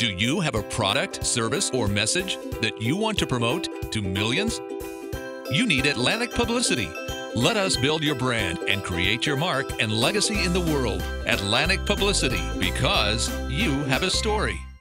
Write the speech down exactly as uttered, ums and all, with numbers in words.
Do you have a product, service, or message that you want to promote to millions? You need Atlantic Publicity. Let us build your brand and create your mark and legacy in the world. Atlantic Publicity, because you have a story.